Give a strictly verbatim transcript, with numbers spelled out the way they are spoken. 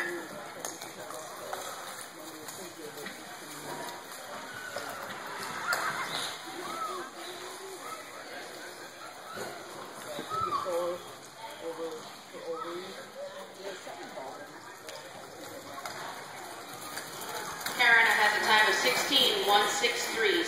Carina has a time of sixteen one six three.